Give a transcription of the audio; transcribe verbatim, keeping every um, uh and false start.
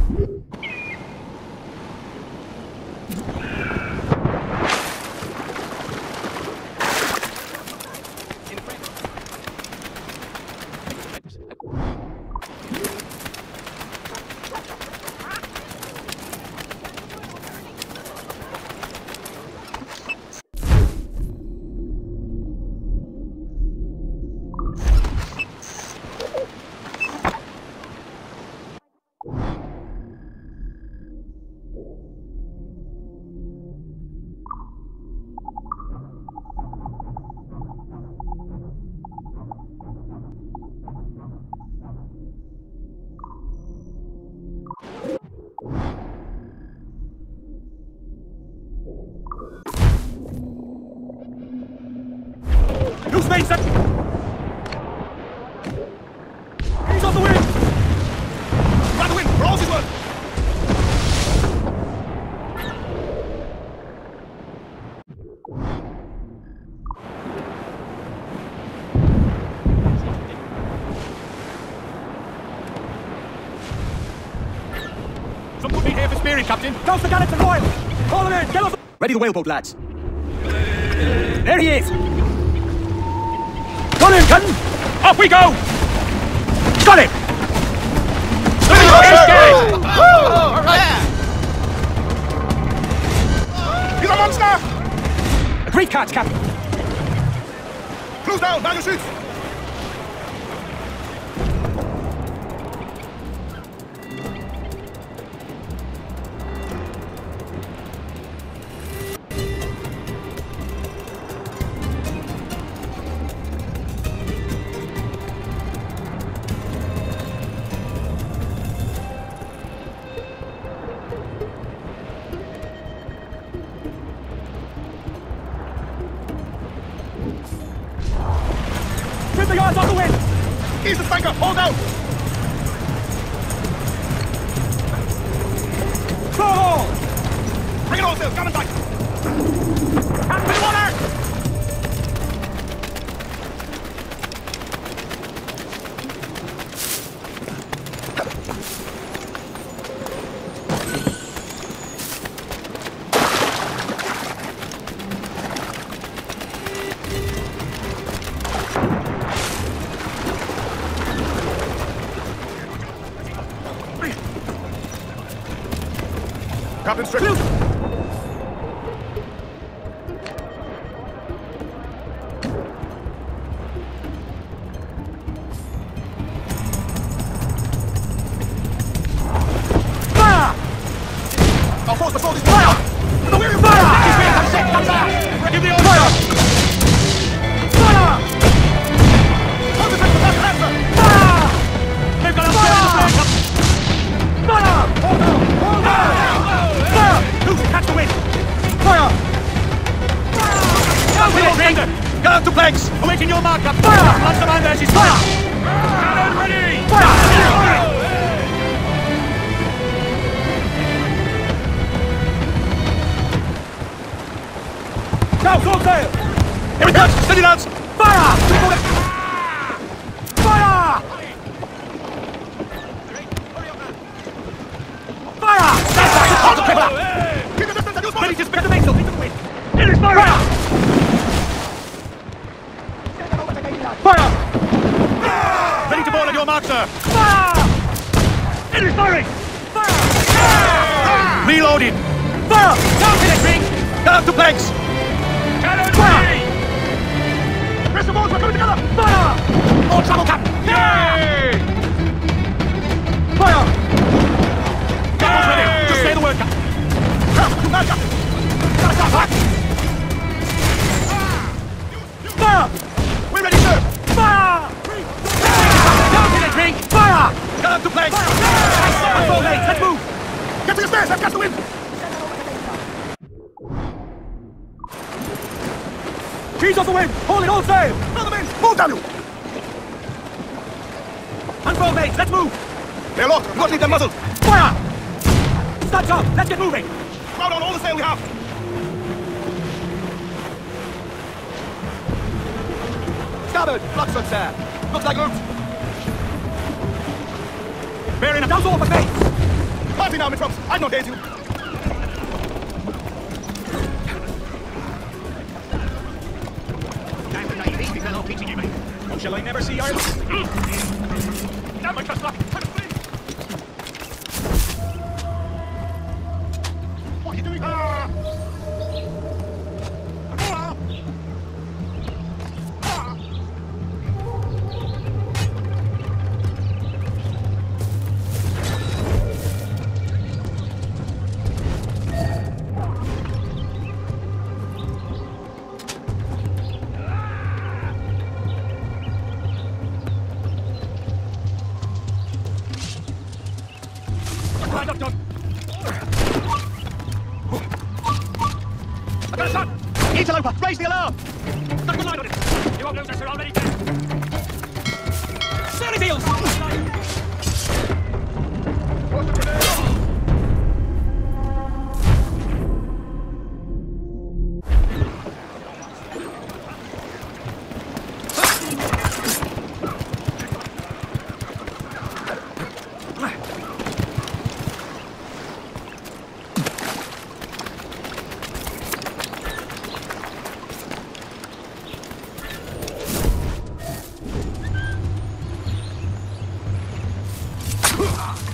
Loose main set! He's off the wind! Grab the wind, for all's his worth! Some put me here for spearing, Captain. Toast the gallants and royals! Call them in, get off! Ready the whaleboat, lads. There he is! Gun him, Captain! Off we go! Got him! Engage! Oh, all right. He's a monster! A great catch, Captain. Close down, man your shoots! The yards on the wind! Ease the spanker! Hold out! Throw all! Bring it all, sails! Gammon back! Hands in the water! Captain Strickland! Fire! Our force assault is fire! The wheel of fire! His wheel comes set, comes out! Give the order! Fire! Fire! Hold the ship to pass answer! Fire! They've got a fire! Fire! Hold on! Hold on! Fire! Loose! Catch the wind! Fire! Fire! Get out to planks! Awaiting your mark, Captain! Fire! Launch the man there, she's fire! Cannon ready! Fire! Now, full sail! Here it comes! Steady, lads! Fire! Fire! Fire! Stand back! Hold the cripper! Keep the distance and use fire! Ready to spin the mainsail! Into the wind! It is fire! Fire! Fire! Ready to board on your mark, sir! Fire! It is firing! Fire! Fire! Reloading! Fire! Down to the ring! Get up to planks! Cannon ready! Press the balls, we're coming together! Fire! More trouble, Cap! Yay! Fire! Captain's ready! Just say the word, Cap! Help! You man, Captain! Gotta stop back! Fire! We're ready, sir! Fire! Down to the drink! Fire! Get up to planks! Fire! Four legs, let's move! Get to the stairs, I've got the wind! Keys off the wind! Hold it all sail! Throw them in! Move, damn you! Unfold, mates, let's move! They're locked, we won't leave them muzzled! Fire! Stop, Tom, let's get moving! Crowd on all the sail we have! Starboard, Fluxfoot, sir! Looks like loot! Bearing a down off, mates! Fire! Party now, my trumps. I'm not here to. Damn the naive, these little teaching you, mate. Oh, shall I never see Ireland? Damn my trust luck. What are you doing? Ah! Right up, Doug. I got a shot! Interloper, raise the alarm! Stuck the line on it! You won't lose us, you're already dead! Silly deals! What's the grenade? Ah!